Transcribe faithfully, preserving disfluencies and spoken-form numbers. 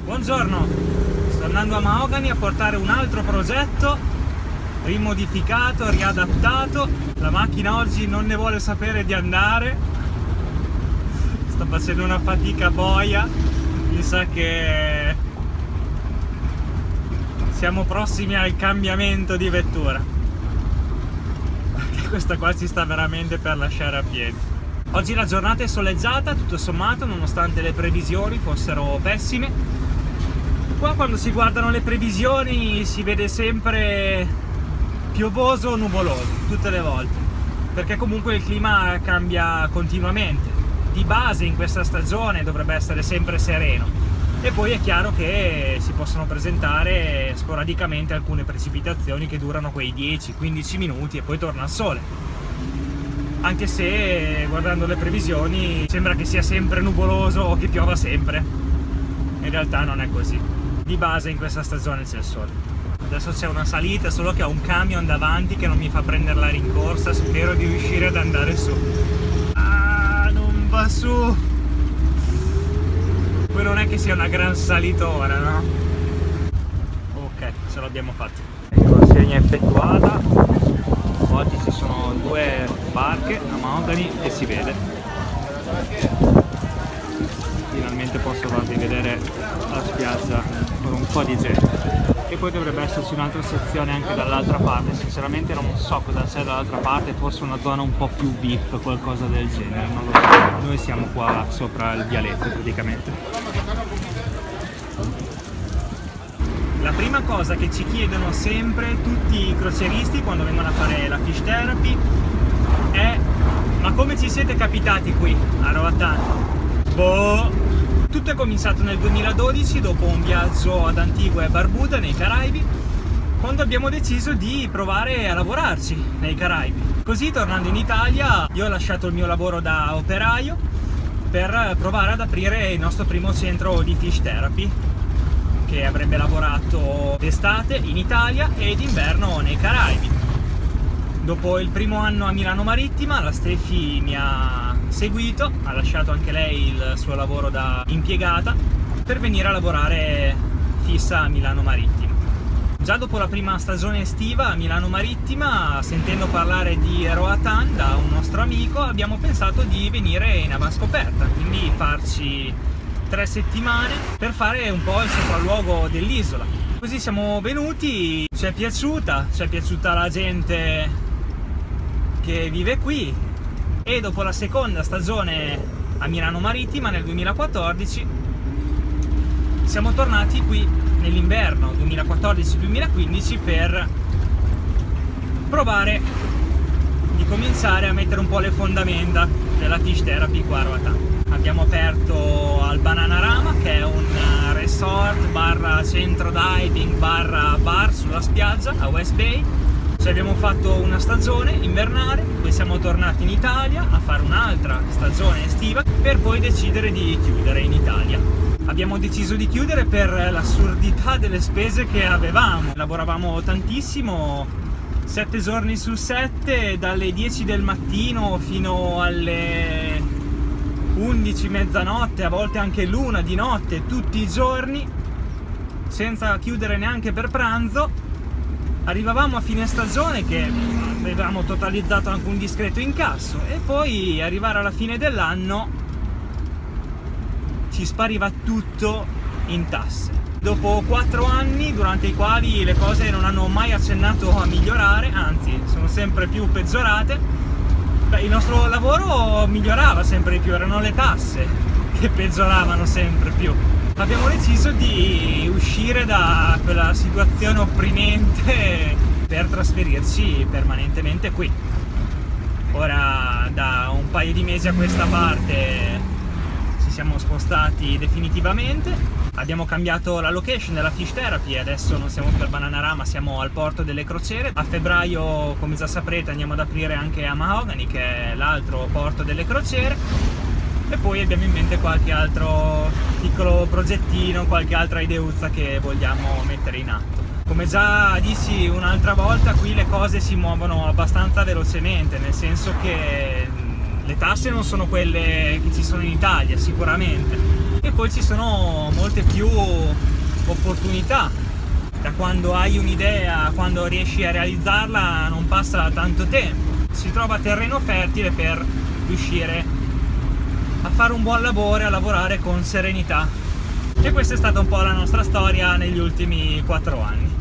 Buongiorno, sto andando a Mahogany a portare un altro progetto rimodificato, riadattato. La macchina oggi non ne vuole sapere di andare, sto facendo una fatica boia, mi sa che siamo prossimi al cambiamento di vettura, perché questa qua ci sta veramente per lasciare a piedi. Oggi la giornata è soleggiata, tutto sommato, nonostante le previsioni fossero pessime. Qua quando si guardano le previsioni si vede sempre piovoso o nuvoloso, tutte le volte, perché comunque il clima cambia continuamente. Di base in questa stagione dovrebbe essere sempre sereno, e poi è chiaro che si possono presentare sporadicamente alcune precipitazioni che durano quei dieci quindici minuti e poi torna il sole. Anche se guardando le previsioni sembra che sia sempre nuvoloso o che piova sempre, in realtà non è così. Di base in questa stagione c'è il sole. Adesso c'è una salita, solo che ho un camion davanti che non mi fa prendere la rincorsa, spero di riuscire ad andare su. Ah, non va su! Poi non è che sia una gran salitora, no? Ok, ce l'abbiamo fatta. Consegna effettuata. Oggi ci sono due barche a Mahogany e si vede. Finalmente posso farvi vedere la spiaggia con un po' di gente. E poi dovrebbe esserci un'altra sezione anche dall'altra parte. Sinceramente non so cosa c'è dall'altra parte, forse una zona un po' più V I P, qualcosa del genere, non lo so. Noi siamo qua sopra il vialetto praticamente. La prima cosa che ci chiedono sempre tutti i crocieristi quando vengono a fare la fish therapy è: ma come ci siete capitati qui a Roatan? Boh! Tutto è cominciato nel duemiladodici dopo un viaggio ad Antigua e Barbuda nei Caraibi, quando abbiamo deciso di provare a lavorarci nei Caraibi. Così, tornando in Italia, io ho lasciato il mio lavoro da operaio per provare ad aprire il nostro primo centro di fish therapy, che avrebbe lavorato d'estate in Italia e d'inverno nei Caraibi. Dopo il primo anno a Milano Marittima, la Steffi mi ha seguito, ha lasciato anche lei il suo lavoro da impiegata per venire a lavorare fissa a Milano Marittima. Già dopo la prima stagione estiva a Milano Marittima, sentendo parlare di Roatan da un nostro amico, abbiamo pensato di venire in avanscoperta, quindi farci tre settimane per fare un po' il sopralluogo dell'isola. Così siamo venuti, ci è piaciuta, ci è piaciuta la gente che vive qui, e dopo la seconda stagione a Milano Marittima nel duemilaquattordici siamo tornati qui nell'inverno duemilaquattordici duemilaquindici per provare di cominciare a mettere un po' le fondamenta della fish therapy qua a Roatan. Abbiamo aperto al Bananarama, che è un resort barra centro diving barra bar sulla spiaggia a West Bay. Ci abbiamo fatto una stagione invernale, poi siamo tornati in Italia a fare un'altra stagione estiva per poi decidere di chiudere in Italia. Abbiamo deciso di chiudere per l'assurdità delle spese che avevamo. Lavoravamo tantissimo, sette giorni su sette, dalle dieci del mattino fino alle undici, mezzanotte, a volte anche l'una di notte, tutti i giorni, senza chiudere neanche per pranzo. Arrivavamo a fine stagione che avevamo totalizzato anche un discreto incasso, e poi arrivare alla fine dell'anno ci spariva tutto in tasse. Dopo quattro anni durante i quali le cose non hanno mai accennato a migliorare, anzi sono sempre più peggiorate, beh, il nostro lavoro migliorava sempre di più, erano le tasse che peggioravano sempre più. Abbiamo deciso di uscire da quella situazione opprimente per trasferirci permanentemente qui. Ora, da un paio di mesi a questa parte ci siamo spostati definitivamente, abbiamo cambiato la location della fish therapy, adesso non siamo più al Bananarama, siamo al porto delle crociere. A febbraio, come già saprete, andiamo ad aprire anche a Mahogany, che è l'altro porto delle crociere. E poi abbiamo in mente qualche altro piccolo progettino, qualche altra ideuzza che vogliamo mettere in atto. Come già dissi un'altra volta, qui le cose si muovono abbastanza velocemente, nel senso che le tasse non sono quelle che ci sono in Italia, sicuramente, e poi ci sono molte più opportunità. Da quando hai un'idea, quando riesci a realizzarla, non passa tanto tempo. Si trova terreno fertile per riuscire a fare un buon lavoro e a lavorare con serenità. E questa è stata un po' la nostra storia negli ultimi quattro anni.